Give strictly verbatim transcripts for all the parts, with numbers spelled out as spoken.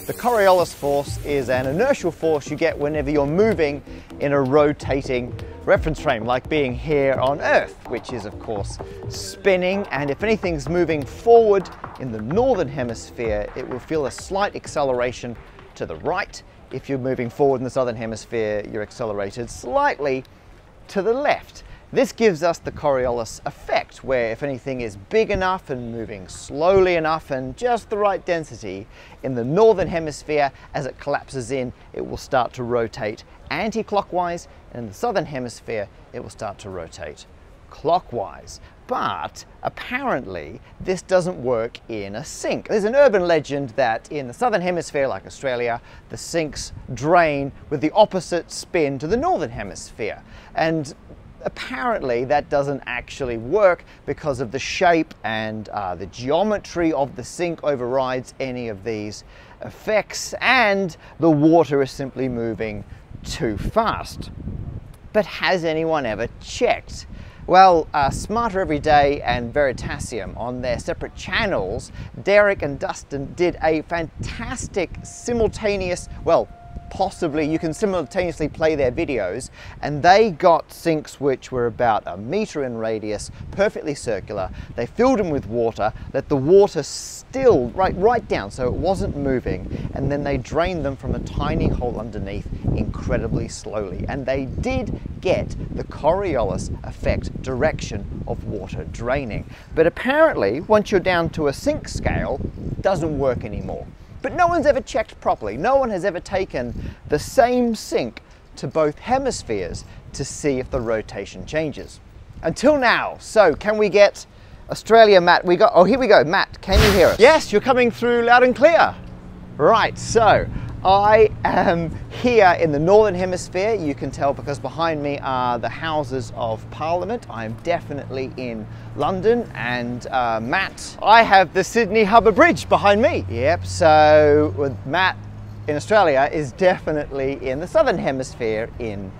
The Coriolis force is an inertial force you get whenever you're moving in a rotating reference frame, like being here on Earth, which is of course spinning, and if anything's moving forward in the Northern Hemisphere, it will feel a slight acceleration to the right. If you're moving forward in the Southern Hemisphere, you're accelerated slightly to the left. This gives us the Coriolis effect, where if anything is big enough and moving slowly enough and just the right density in the Northern Hemisphere, as it collapses in, it will start to rotate anti-clockwise, and in the Southern Hemisphere, it will start to rotate clockwise. But apparently this doesn't work in a sink. There's an urban legend that in the Southern Hemisphere, like Australia, the sinks drain with the opposite spin to the Northern Hemisphere. And apparently that doesn't actually work because of the shape and uh, the geometry of the sink overrides any of these effects, and the water is simply moving too fast. But has anyone ever checked? Well, uh, SmarterEveryDay and Veritasium, on their separate channels, Derek and Dustin did a fantastic simultaneous, well, possibly you can simultaneously play their videos, and they got sinks which were about a meter in radius, perfectly circular. They filled them with water, let the water still right right down so it wasn't moving, and then they drained them from a tiny hole underneath incredibly slowly, and they did get the Coriolis effect direction of water draining. But apparently once you're down to a sink scale, it doesn't work anymore. But no one's ever checked properly. No one has ever taken the same sink to both hemispheres to see if the rotation changes. Until now. So can we get Australia, Matt? We got, oh, here we go. Matt, can you hear us? Yes, you're coming through loud and clear. Right, so I am here in the Northern Hemisphere. You can tell because behind me are the Houses of Parliament. I'm definitely in London, and uh, Matt, I have the Sydney Harbour Bridge behind me. Yep, so with Matt in Australia is definitely in the Southern Hemisphere in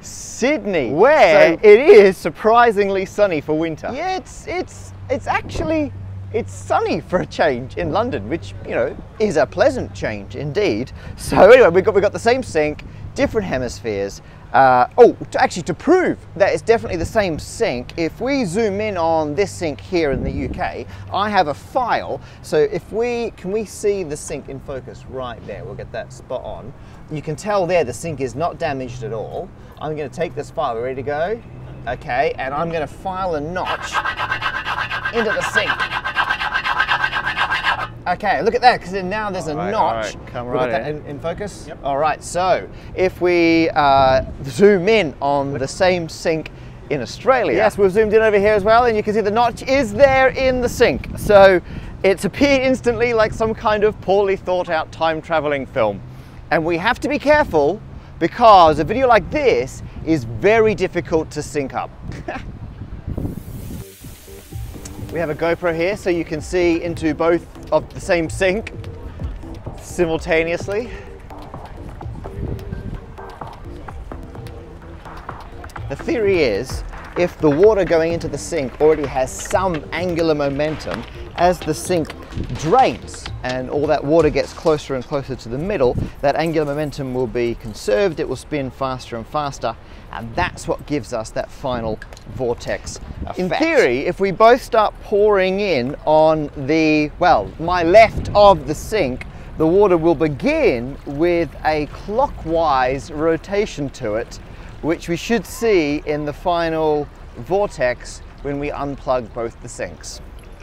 Sydney, where so, it is surprisingly sunny for winter. Yeah, it's, it's, it's actually It's sunny for a change in London, which, you know, is a pleasant change indeed. So anyway, we've got, we've got the same sink, different hemispheres. Uh, oh, to actually to prove that it's definitely the same sink, if we zoom in on this sink here in the U K, I have a file. So if we, can we see the sink in focus right there? We'll get that spot on. You can tell there the sink is not damaged at all. I'm going to take this file, ready to go? Okay, and I'm going to file a notch into the sink. Okay, look at that, because now there's a right, notch. Right. Come right in. in. In focus? Yep. All right, so if we uh, zoom in on the same sink in Australia. Yes, we've zoomed in over here as well, and you can see the notch is there in the sink. So it's appeared instantly like some kind of poorly thought out time traveling film. And we have to be careful, because a video like this is very difficult to sync up. We have a GoPro here so you can see into both of the same sink simultaneously. The theory is, if the water going into the sink already has some angular momentum, as the sink drains and all that water gets closer and closer to the middle, that angular momentum will be conserved, it will spin faster and faster, and that's what gives us that final vortex effect. In theory, if we both start pouring in on the, well, my left of the sink, the water will begin with a clockwise rotation to it, which we should see in the final vortex when we unplug both the sinks.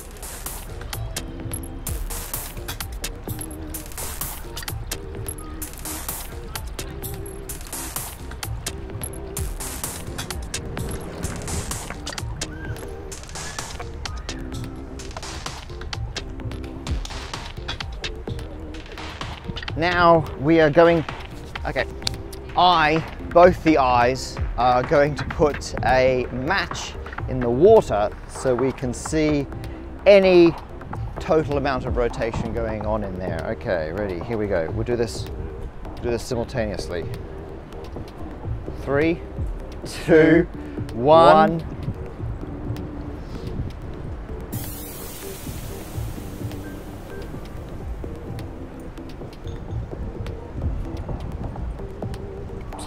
Now we are going, okay, I, both the eyes, are going to put a match in the water so we can see any total amount of rotation going on in there. Okay, ready, here we go. We'll do this, do this simultaneously. Three, two, one.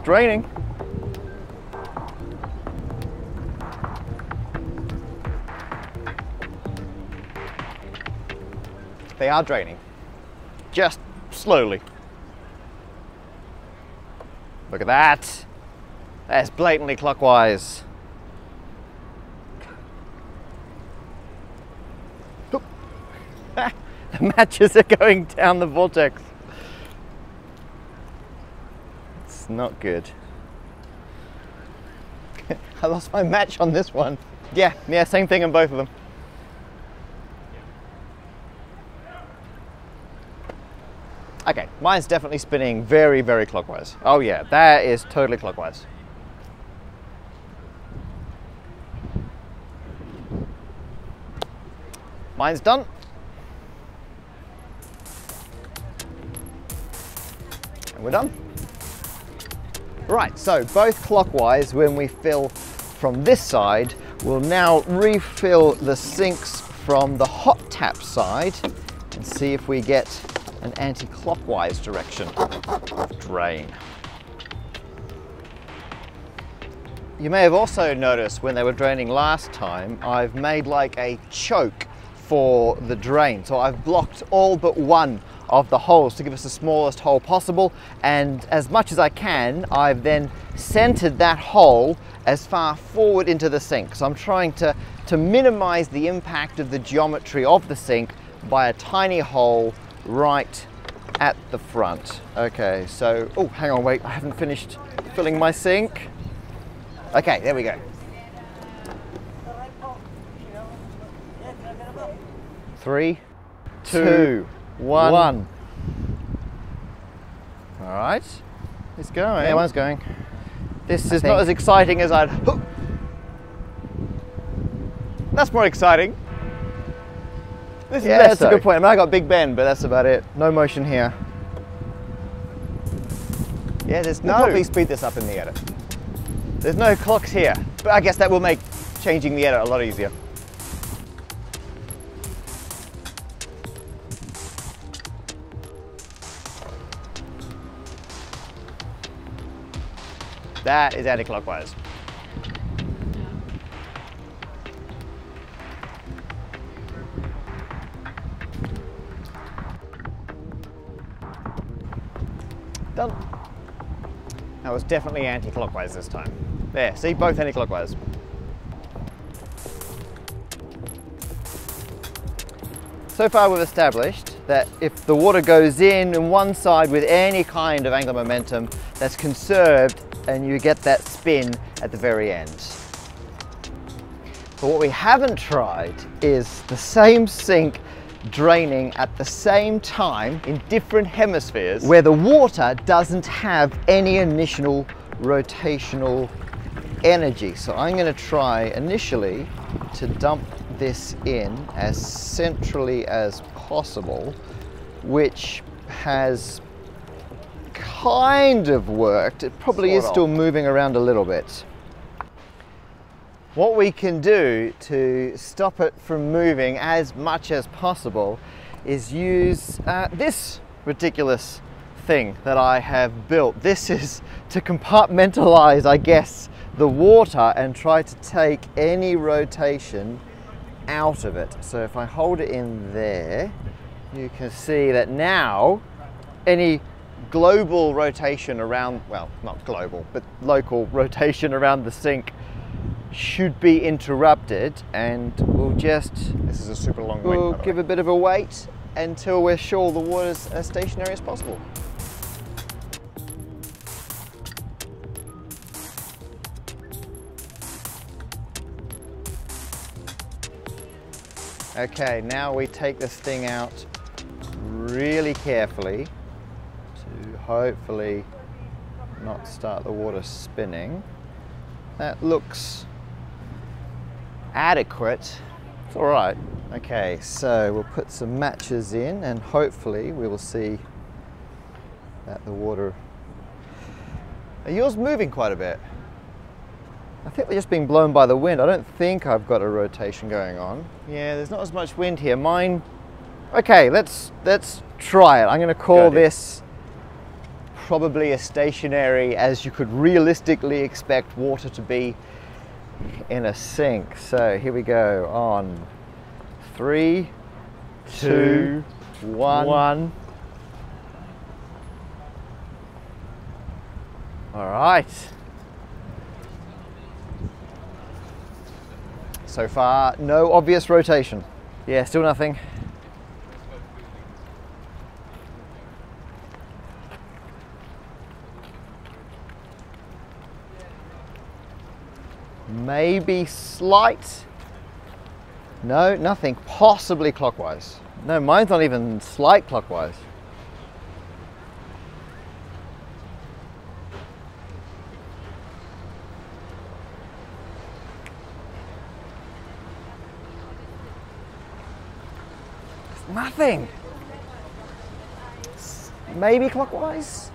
draining. They are draining, just slowly. Look at that. That's blatantly clockwise. The matches are going down the vortex. It's not good. I lost my match on this one. Yeah, yeah, same thing on both of them. Okay, mine's definitely spinning very, very clockwise. Oh yeah, that is totally clockwise. Mine's done. And we're done. Right, so both clockwise when we fill from this side, we'll now refill the sinks from the hot tap side and see if we get an anti-clockwise direction of drain. You may have also noticed when they were draining last time, I've made like a choke for the drain. So I've blocked all but one of the holes to give us the smallest hole possible, and as much as I can, I've then centered that hole as far forward into the sink. So I'm trying to, to minimize the impact of the geometry of the sink by a tiny hole right at the front. Okay, so, oh, hang on, wait, I haven't finished filling my sink. Okay, there we go. Three, two, two one. one. All right, it's going. Yeah, one's going. This is not as exciting as I'd. Oh. That's more exciting. This yeah, that's so. a good point. I mean, I got Big Ben, but that's about it. No motion here. Yeah, there's no. We'll probably speed this up in the edit. There's no clocks here, but I guess that will make changing the edit a lot easier. That is anti-clockwise. Done. That was definitely anti-clockwise this time. There, see, both anti-clockwise. So far we've established that if the water goes in on one side with any kind of angular momentum, that's conserved and you get that spin at the very end. But what we haven't tried is the same sink draining at the same time in different hemispheres where the water doesn't have any initial rotational energy. So I'm going to try initially to dump this in as centrally as possible, which has kind of worked. It probably sort is still of. moving around a little bit. What we can do to stop it from moving as much as possible is use uh, this ridiculous thing that I have built. This is to compartmentalize, I guess, the water and try to take any rotation out of it. So if I hold it in there, you can see that now any global rotation around, well, not global, but local rotation around the sink should be interrupted, and we'll just, this is a super long weight, we'll give a bit of a wait until we're sure the water's as stationary as possible. Okay, now we take this thing out really carefully to hopefully not start the water spinning. That looks adequate. It's all right. Okay, so we'll put some matches in and hopefully we will see that the water... Are yours moving quite a bit? I think they're just being blown by the wind. I don't think I've got a rotation going on. Yeah, there's not as much wind here. Mine... Okay, let's, let's try it. I'm going to call this probably as stationary as you could realistically expect water to be in a sink. So here we go on three, two, one. one. All right. So far, no obvious rotation. Yeah, still nothing. Maybe slight. No, nothing. Possibly clockwise. No, mine's not even slight clockwise. Nothing. Maybe clockwise.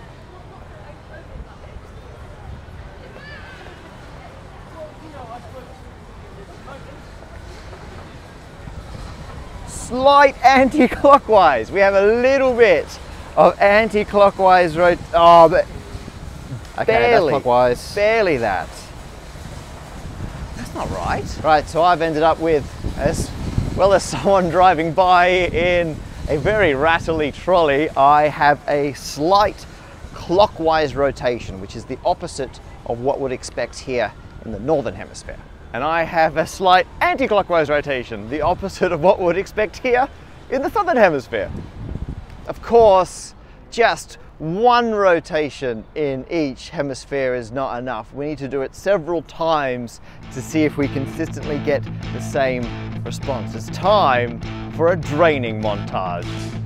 Slight anti-clockwise. We have a little bit of anti-clockwise rot. Oh, but okay, barely, that's clockwise. Barely that. That's not right. Right, so I've ended up with, as well as someone driving by in a very rattly trolley, I have a slight clockwise rotation, which is the opposite of what would expect here in the Northern Hemisphere. And I have a slight anti-clockwise rotation, the opposite of what would expect here in the Southern Hemisphere. Of course, just one rotation in each hemisphere is not enough. We need to do it several times to see if we consistently get the same response. It's time for a draining montage.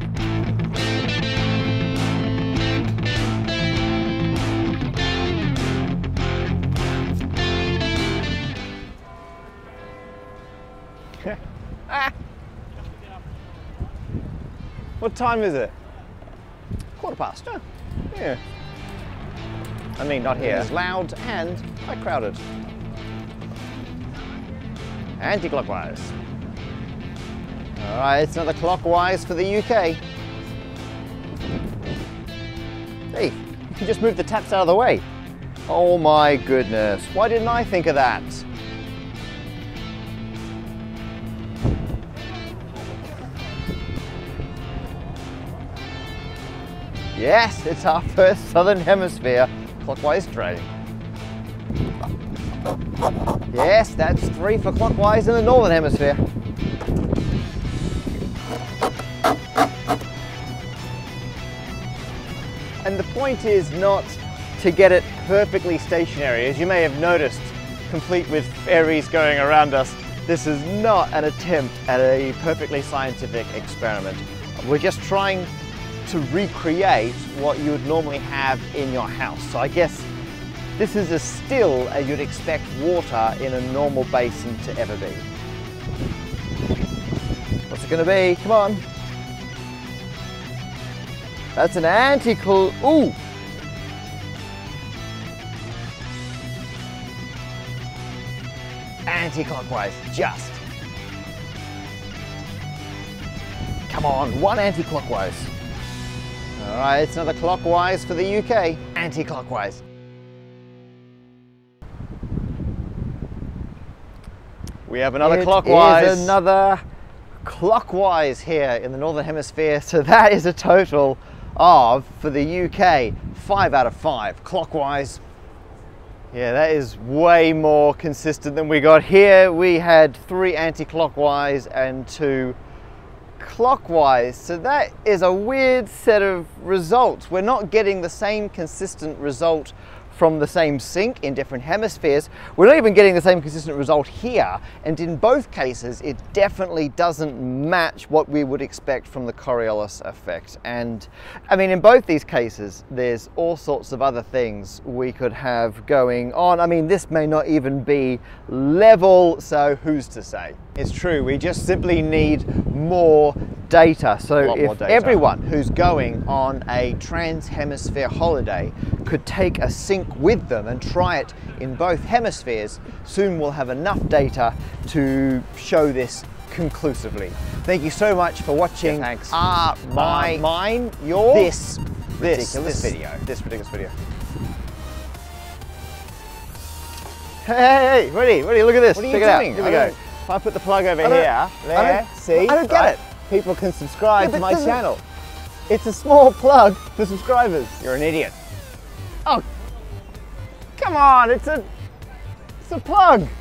Ah. What time is it? Quarter past, huh? Yeah. I mean, not here. It's loud and quite crowded. Anti-clockwise. All right, it's another clockwise for the U K. Hey, you can just move the taps out of the way. Oh my goodness, why didn't I think of that? Yes, it's our first Southern Hemisphere clockwise drain. Yes, that's three for clockwise in the Northern Hemisphere. And the point is not to get it perfectly stationary. As you may have noticed, complete with fairies going around us, this is not an attempt at a perfectly scientific experiment. We're just trying to recreate what you would normally have in your house. So I guess this is as still as you'd expect water in a normal basin to ever be. What's it going to be? Come on. That's an anti-cl... Ooh! Anti-clockwise, just. Come on, one anti-clockwise. All right, it's another clockwise for the U K. Anti-clockwise. We have another it clockwise. Is another clockwise here in the Northern Hemisphere. So that is a total of, for the U K, five out of five clockwise. Yeah, that is way more consistent than we got here. We had three anti-clockwise and two clockwise. So that is a weird set of results. We're not getting the same consistent result from the same sink in different hemispheres. We're not even getting the same consistent result here, and in both cases it definitely doesn't match what we would expect from the Coriolis effect. And I mean, in both these cases there's all sorts of other things we could have going on. I mean, this may not even be level, so who's to say? It's true, we just simply need more data. So if data. everyone who's going on a trans-hemisphere holiday could take a sink with them and try it in both hemispheres, soon we'll have enough data to show this conclusively. Thank you so much for watching. Yeah, thanks. Ah, my, mine, your, this this ridiculous this, video. This ridiculous video. Hey, hey, hey, ready, ready, look at this. What are Check you it doing? out. Here we I go. don't- If I put the plug over I don't- here, I there, don't, see? I don't get Right? it. People can subscribe Yeah, to but my doesn't- channel. It's a small plug for subscribers. You're an idiot. Oh, come on, it's a, it's a plug.